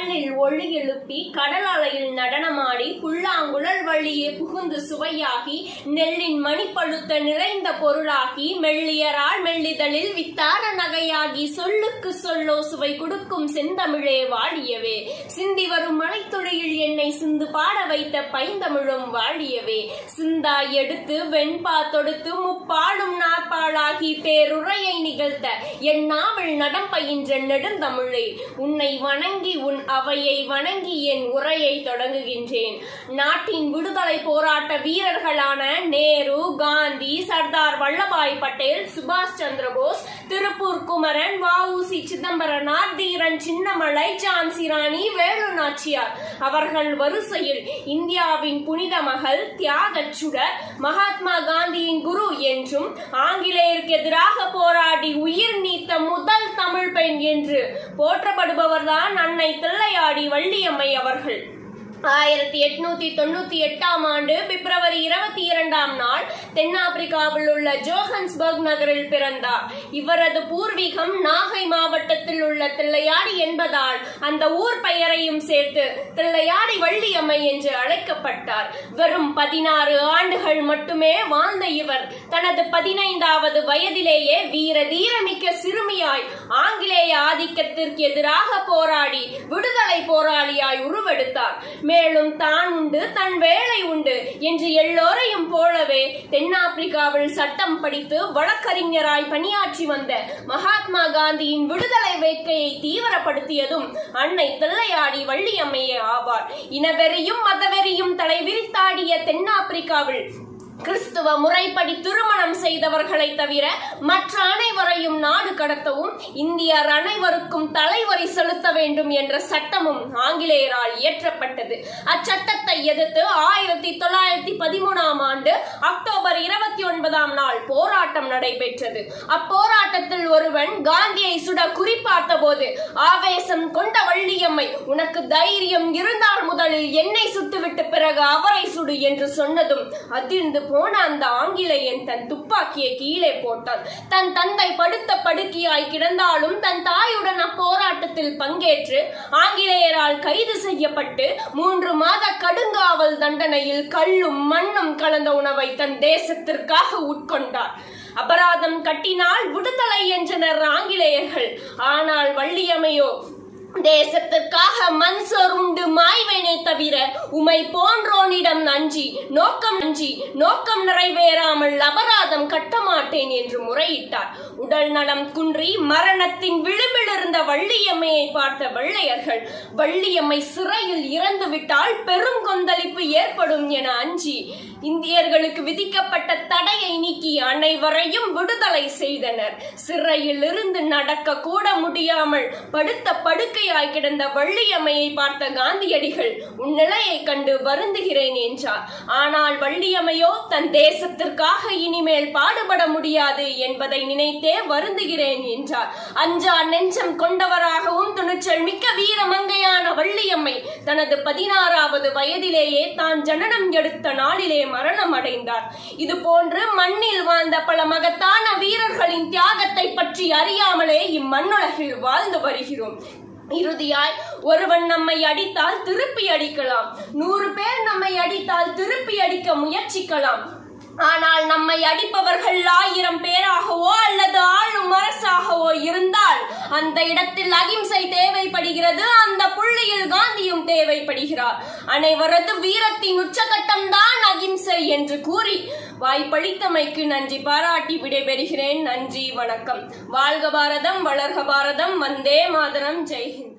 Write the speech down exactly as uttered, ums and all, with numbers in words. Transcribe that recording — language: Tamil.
கடலில் ஒளி எழுப்பி கடல் அலையில் நடனமாடி புல்லாங்குழல் வழியே புகுந்து சுவையாகி நெல்லின் மணிப்பழுத்த நிறைந்த பொருளாகி மெல்லியரால் மெல்லிதழில் வித்தார நகையாகி சொல்லுக்கு சொல்லோ சுவை கொடுக்கும் செந்தமிழே வாழியவே சிந்தி வரும் மலைத்துளியில் என்னை சிந்து பாட வைத்த பைந்தமிழும் வாழியவே சிந்தாய் எடுத்து வெண்பா தொடுத்து முப்பாடும் நாற்பாளாகி பேருரையை நிகழ்த்த என் நாவல் நடம் பயின்ற நெடுந்தமிழே உன்னை வணங்கி உன் அவையை வணங்கி என் உரையை தொடங்குகின்றேன். நாட்டின் விடுதலை போராட்ட வீரர்களான நேரு, காந்தி, சர்தார் வல்லபாய் பட்டேல், சுபாஷ் சந்திர போஸ், திருப்பூர் குமரன், வ உ சி சிதம்பரனார், தீரன் சின்னமலை, ஜான்சி ராணி, வேலு நாச்சியார் அவர்கள் வரிசையில் இந்தியாவின் புனித மகள், தியாகச் சுடர், மகாத்மா காந்தியின் குரு என்றும் ஆங்கிலேயருக்கு எதிராக போராடி உயிர் நீத்த முதல் தமிழ் பெண் என்று போற்றப்படுபவர்தான் அன்னை தில்லையாடி வள்ளியம்மை அவர்கள். ஆயிரத்தி எட்நூத்தி தொண்ணூத்தி எட்டாம் ஆண்டு பிப்ரவரி இருபத்தி இரண்டாம் நாள் தென்னாப்பிரிக்காவில் உள்ள ஜோஹன்ஸ்பர்க் நகரில் பிறந்தார். இவரது பூர்வீகம் நாகை மாவட்டத்தில் உள்ள தில்லையாடி என்பதால் அந்த ஊர் பெயரையும் சேர்த்து தில்லையாடி வள்ளியம்மை என்று அழைக்கப்பட்டார். வெறும் பதினாறு ஆண்டுகள் மட்டுமே வாழ்ந்த இவர் தனது பதினைந்தாவது வயதிலேயே வீர தீரமிக்க சிறுமியாய் ஆங்கிலேய ஆதிக்கத்திற்கு எதிராக போராடி விடுதலை போராளியாய் உருவெடுத்தார். மேலும் தான் உண்டு தன் வேலை உண்டு என்று எல்லோரையும் போலவே தென்னாப்பிரிக்காவில் சட்டம் படித்து வழக்கறிஞராய் பணியாற்றி வந்த மகாத்மா காந்தியின் விடுதலை வேட்கையை தீவிரப்படுத்தியதும் அன்னை தில்லையாடி வள்ளியம்மையே ஆவார். இனவெறியும் மதவெறியும் தலைவிரித்தாடிய தென்னாப்பிரிக்காவில் கிறிஸ்துவ முறைப்படி திருமணம் செய்தவர்களை தவிர மற்ற அனைவரையும் நாடு கடத்தவும் இந்தியர் அனைவருக்கும் தலைவரி செலுத்த வேண்டும் என்ற சட்டமும் ஆங்கிலேயரால் இயற்றப்பட்டது. அச்சட்டத்தை எதிர்த்து ஆயிரத்தி தொள்ளாயிரத்தி பதிமூணாம் ஆண்டு அக்டோபர் இருபத்தி ஒன்பதாம் நாள் போராட்டம் நடைபெற்றது. அப்போராட்டத்தில் ஒருவன் காந்தியை சுட குறிப்பார்த்த போது ஆவேசம் கொண்ட வள்ளியம்மை, உனக்கு தைரியம் இருந்தால் முதலில் என்னை சுட்டுவிட்டு பிறகு அவரை சுடு என்று சொன்னதும் அதிர்ந்து போன அந்த ஆங்கிலேயன் தன் துப்பாக்கியை கீழே போட்டான். தன் தந்தை படுத்த படுக்கையாய் கிடந்தாலும் தன் தாயுடன் அப்போராட்டத்தில் பங்கேற்று ஆங்கிலேயரால் கைது செய்யப்பட்டு மூன்று மாத கடுங்காவல் தண்டனையில் கல்லும் மண்ணும் கலந்த உணவை தன் தேசத்திற்காக உட்கொண்டார். அபராதம் கட்டினால் விடுதலை என்றனர் ஆங்கிலேயர்கள். ஆனால் வள்ளியம்மையோ தேசத்திற்காக மண் சொருண்டு மாய்வேனே தவிர உமை போன்றோனிடம் நஞ்சி நோக்கம் நஞ்சி நோக்கம் நிறைவேறாமல் அபராதம் கட்டமாட்டேன் என்று முறையிட்டார். உடல் நலம் குன்றி மரணத்தின் விளிம்பில் இருந்த வள்ளியம்மையை பார்த்த வெள்ளையர்கள் வள்ளியம்மை சிறையில் இறந்து விட்டால் பெரும் கொந்தளிப்பு ஏற்படும் என அஞ்சி இந்தியர்களுக்கு விதிக்கப்பட்ட தடையை நீக்கி அனைவரையும் விடுதலை செய்தனர். சிறையில் இருந்து நடக்க கூட முடியாமல் படுத்த படுக்கையாய் கிடந்த வள்ளியம்மையை பார்த்த காந்தியடிகள் உன் நிலையை கண்டு வருந்துகிறேன் என்றார். ஆனால் வள்ளியம்மையோ தன் தேசத்திற்காக இனிமேல் பாடுபட முடியாது என்பதை நினைத்தே வருந்துகிறேன் என்றார். அஞ்சா நெஞ்சம் கொண்டவராகவும் துணிச்சல் மிக்க வீரமங்கையான வள்ளியம்மை தனது பதினாறாவது வயதிலேயே தான் ஜனனம் எடுத்த நாளிலே மரணம் அடைந்தார். இது போன்று மண்ணில் வாழ்ந்த பல மகத்தான வீரர்களின் தியாகத்தை பற்றி அறியாமலே இம்மண்ணுலகில் வாழ்ந்து வருகிறோம். இறுதியாய் ஒருவன் நம்மை அடித்தால் திருப்பி அடிக்கலாம், நூறு பேர் நம்மை அடித்தால் திருப்பி அடிக்க முயற்சிக்கலாம். ஆனால் நம்மை அடிப்பவர்கள் ஆயிரம் பேராகவோ அல்லது ஆளும் அரசாகவோ இருந்தால் அந்த இடத்தில் அகிம்சை தேவைப்படுகிறது. அந்த புள்ளியில் காந்தியும் தேவைப்படுகிறார். அனைவரது வீரத்தின் உச்சகட்டம் தான் அகிம்சை என்று கூறி வாய்ப்பளித்தமைக்கு நன்றி பாராட்டி விடைபெறுகிறேன். நன்றி, வணக்கம். வாழ்க பாரதம், வளர்க பாரதம், வந்தே மாதரம், ஜெய்ஹிந்த்.